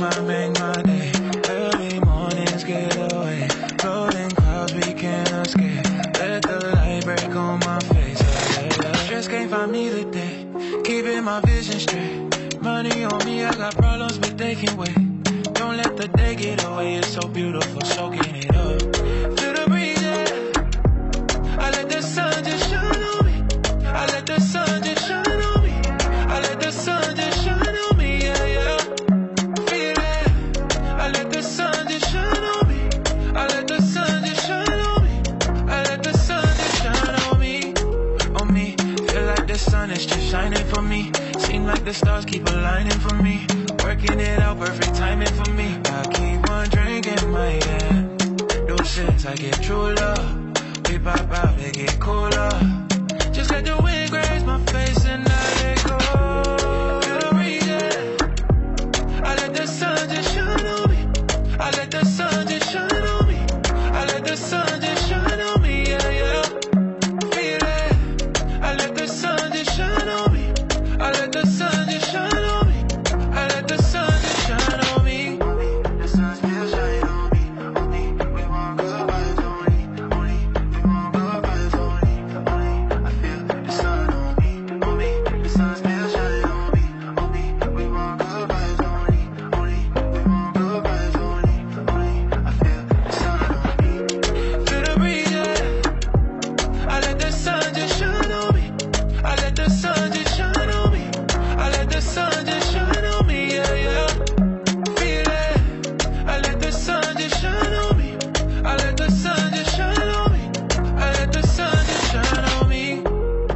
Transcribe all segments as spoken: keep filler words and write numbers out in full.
my, make my day. Early mornings get away. Floating clouds we can't escape. Let the light break on my face. Stress can't find me today. Keeping my vision straight. Money on me, I got problems, but they can wait. Don't let the day get away. It's so beautiful, soaking it up. Feel the breeze, yeah. I let the sun just shine on me. I let the sun just shine on me. I let the sun just shine on me, yeah, yeah. Feel it. I let the sun just shine on me. I let the sun just shine on me. I let the sun just shine on me. On me. Feel like the sun is just shining for me. Seem like the stars keep aligning for me. Working it out, perfect timing for me. I keep on drinking my hand. No sense, I get true love. We pop out, they get cooler. Just let the wind graze my face and I let go. Feel the reason. I let the sun just shine on me. I let the sun just shine on me. I let the sun just shine on me, yeah, yeah. Feel it. I let the sun just shine on me. I let the sun just shine on me. I let the sun just shine on me. The sun still shine on me. Only we won't go by it. Only, only we won't go by it. Only, only I feel the sun on me. On me, the sun still shine on me. Only we won't go by it. Only, only we won't go by it. Only, only I feel the sun on me. Feel the breeze, yeah. I let the sun just shine on me. I let the sun just shine on me. I let the sun just shine on me, yeah, yeah. Feel it. I let the sun just shine on me. I let the sun just shine on me. I let the sun just shine on me.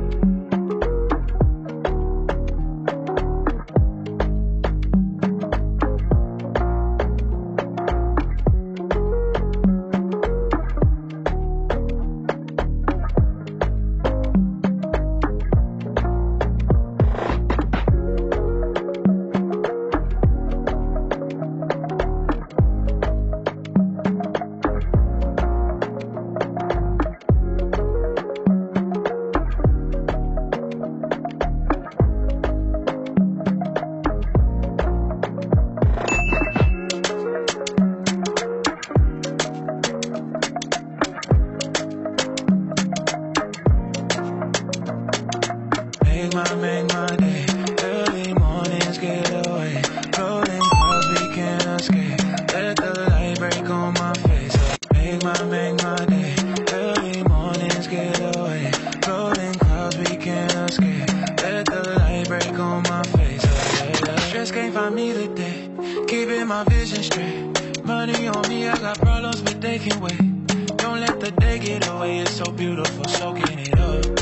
Make my, make my day. Early mornings get away. Floating clouds we can't escape. Let the light break on my face. Make my, make my day. Early mornings get away. Floating clouds we can't escape. Let the light break on my face. Stress can't find me today. Keeping my vision straight. Money on me, I got problems, but they can wait. Don't let the day get away. It's so beautiful, soaking it up.